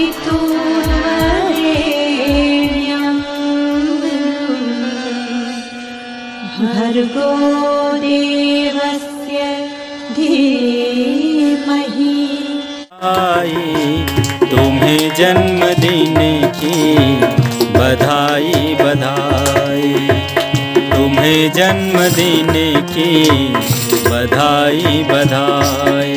भर्गो देवस्य धीमहि। तुम्हें जन्मदिन की बधाई बधाई, तुम्हें जन्मदिन की बधाई बधाई।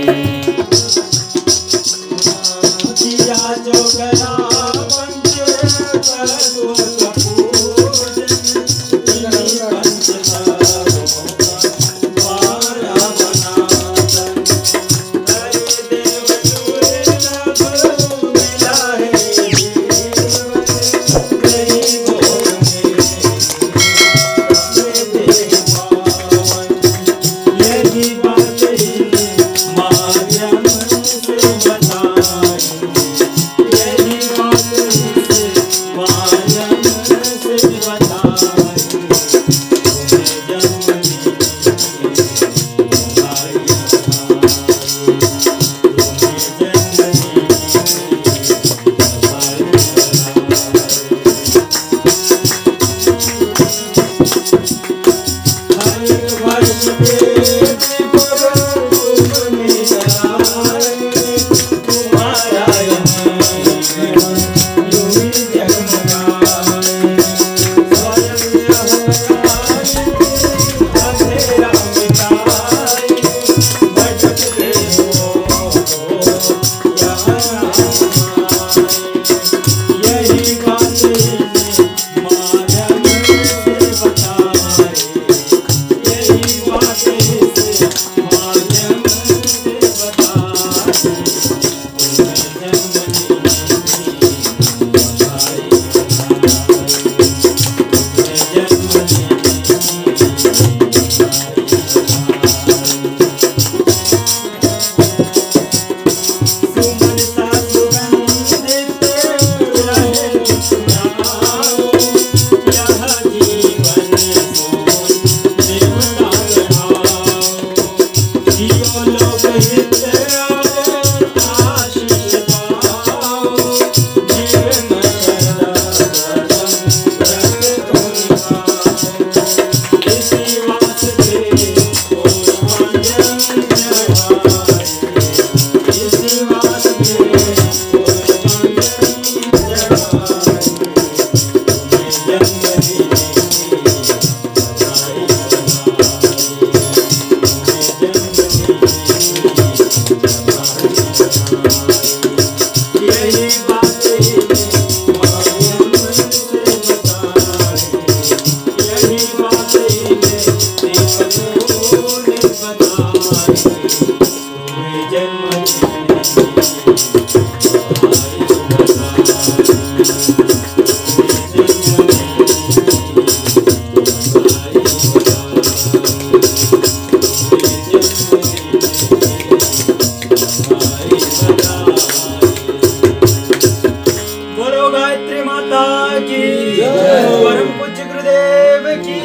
परम पूज्य गुरुदेव की,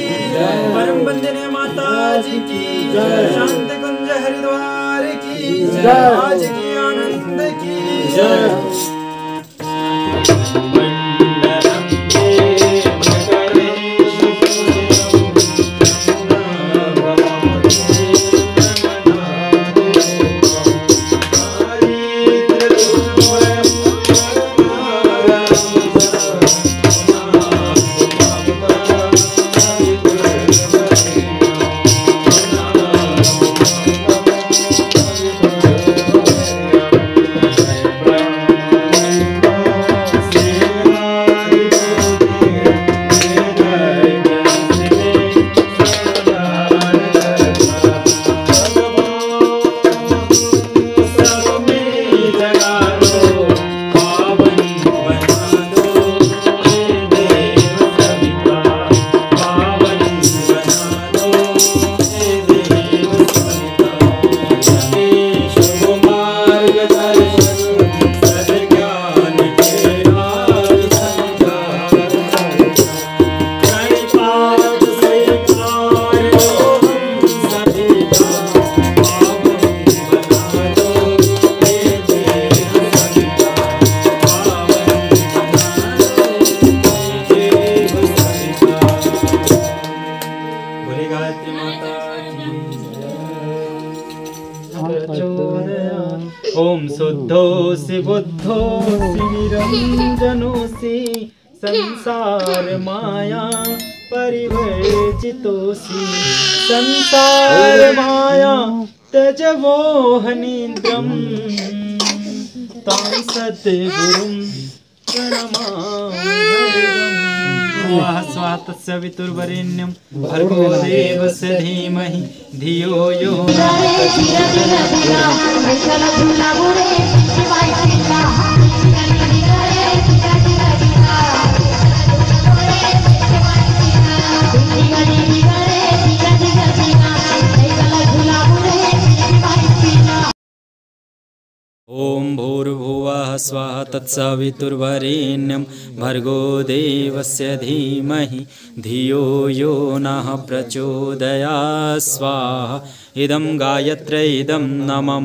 परम वंदनीय माता जी की, शांति कुंज हरिद्वार की, आज की आनंद की। बोले गायत्री माता की। ओम शुद्धोऽसि बुद्धोऽसि निरञ्जनोऽसि संसार माया परिवर्जितोऽसि संसार माया त्यजवोहनीन्द्रं तां सद्गुरुं प्रणमाम्यहम्। स्वाहा तस्य वितुर्वरेण्यं भर्गो देवस्य धीमहि धियो यो न ओम भूर्भुवः स्वाहा तत्सवितुर्वरेण्यं भर्गो देवस्य धीमहि धियो यो नः प्रचोदयात्। स्वाहा इदं गायत्र्यै इदं न मम।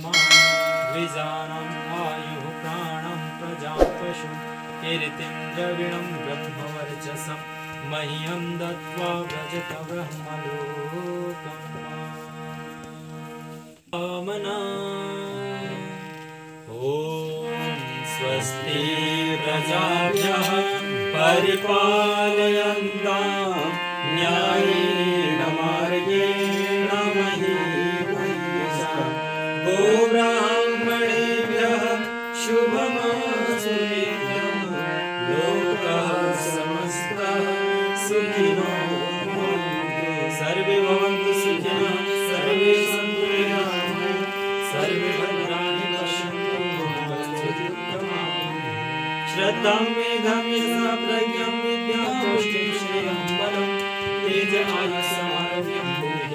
द्विजानां आयुः प्राणं प्रजां पशुं कीर्तिं द्रविणं ब्रह्मवर्चसं मह्यं दत्त्वा व्रजत ब्रह्मलोकम्। ॐ स्वस्ति प्रजाभ्यः परिपालयन्तां न्यायेन मार्गेण महीं महीषा गोब्राह्मणेभ्यः शुभमस्तु नित्यं लोकः समस्तः सुखिनो भवन्तु सर्वे भवन्तु सुखिनः सर्वे सन्तु निरामयाः सर्वे भद्राणि पश्यन्तु श्रद्धां मेधां यशः प्रज्ञां विद्यां तुष्टिं श्रियं बलं तेजः आयुष्यमारोग्यं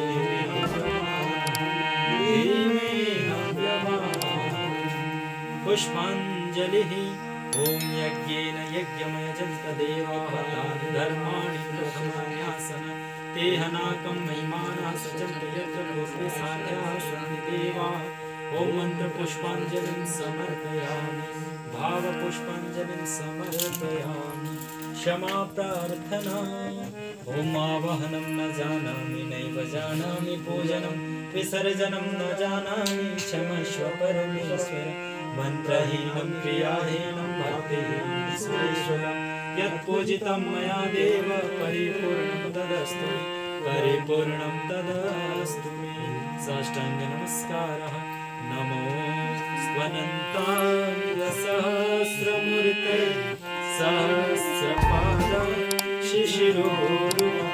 पुष्पाञ्जलिः। ॐ यज्ञेन यज्ञमयजन्त देवाः तानि धर्माणि प्रथमान्यासन ते हनाकं महिमानः सचन्त यत्र पूर्वे साध्याः सन्ति देवाः। ॐ मन्त्रपुष्पाञ्जलिं समर्पयामि भावपुष्पाञ्जलिं समर्पयामि क्षमा प्रार्थना। ॐ आवाहनं न जानामि नैव जानामि पूजनं विसर्जनं न जानामि क्षमस्व परमेश्वर मन्त्रहीनं क्रियाहीनं भक्तिहीनं सुरेश्वरं यत्पूजितं मया देव परिपूर्णं तदस्तु मे परिपूर्णं तदस्तु मे। साष्टाङ्ग नमस्कारः नमो स्वनन्ताय सहस्रमूर्ते सहस्रपाद शिशिरोरुह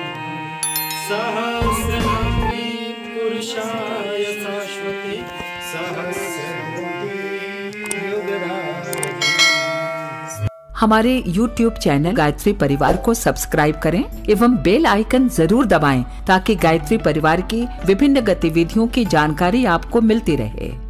सहस्रनाम्ने पुरुषाय शाश्वते सहस्रकोटि युगधारी। हमारे YouTube चैनल गायत्री परिवार को सब्सक्राइब करें एवं बेल आइकन जरूर दबाएं ताकि गायत्री परिवार की विभिन्न गतिविधियों की जानकारी आपको मिलती रहे।